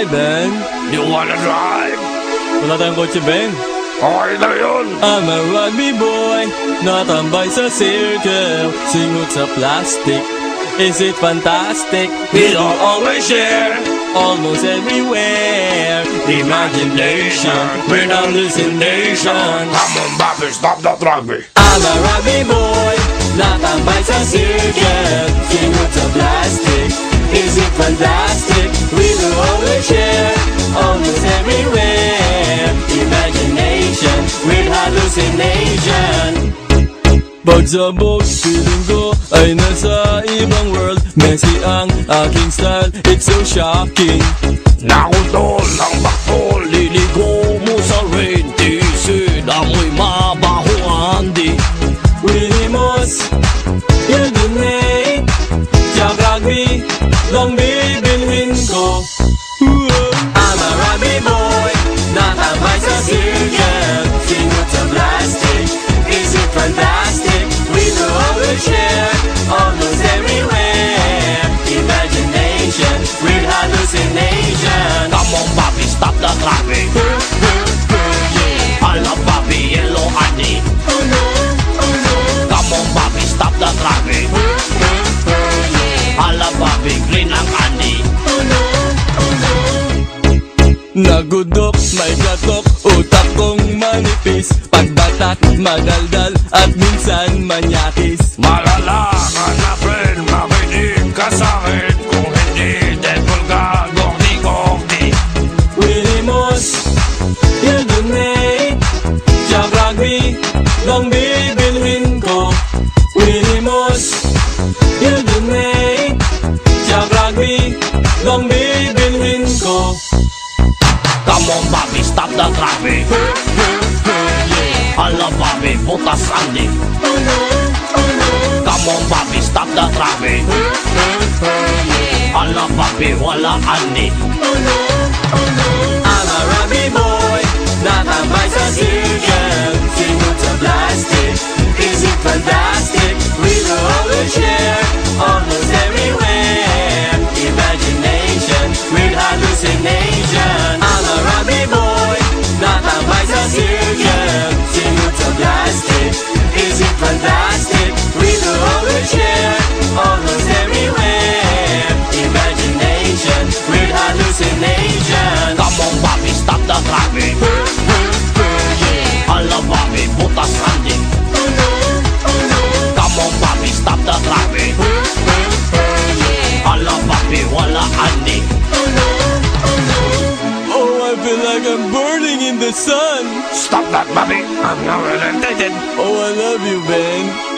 ride, Ben? You wanna drive? Wala tayong kotse, Ben. Okay na yun. I'm a rugby boy, natambay sa circle, singot sa plastic. Is it fantastic? We don't always share, Almost everywhere. imagination with hallucination. Come on, Bobby, stop that rugby. I'm a rugby boy, natambay sa circle, singot sa plastic. Is it fantastic? We will always share, almost everywhere. Imagination with hallucination. Pagsabog, feeling ko ay nasa ibang world. Messy ang aking style, it's so shocking. Nakutol ang bakol, liligo mo sa rain T-shirt, amoy mabaho Andy. Willie Moss, Yeldonate, Jack Rugby, lang bibilhin ko. I'm a rugby boy, natambay sa circle, singot sa plastic. Is it fantastic? We will always share, almost everywhere. Imagination with hallucination. Come on, Bobby, stop that rugby. I love Bobby, yellow Andy. Come on, Bobby, stop that rugby. I love Bobby, green ang Andy. Nagudok, may gatok, utak kong manipis. Pagbatak, madaldal, at minsan manyakis. Malala ka na, friend, makinig ka sa'kin. Kung hindi, Deadpool ka, gokdi-gokdi. Willie Moss, Yeldonate, Jack Rugby, lang bibilhin ko. Willie Moss, Yeldonate, Jack Rugby, lang bibilhin ko. Come on, Bobby, stop that rugby. I love Bobby, butas Andy. Come on, Bobby, stop that rugby. I love Bobby, wala Andy. I'm a rugby boy, natambay sa circle, singot sa plastic. Is it fantastic? We will always share, almost everywhere. Imagination with hallucination. I'm a rugby boy, natambay sa circle, singot sa plastic. Is it fantastic? We will always share, almost everywhere. Imagination with hallucination. Come on, Bobby, stop that rugby. I love Bobby, butas Andy. Come on, Bobby, stop that rugby. I love Bobby, wala Andy. Oh, I feel like I'm burning in the sun. Stop that, Bobby. I'm not related. Oh, I love you, Ben.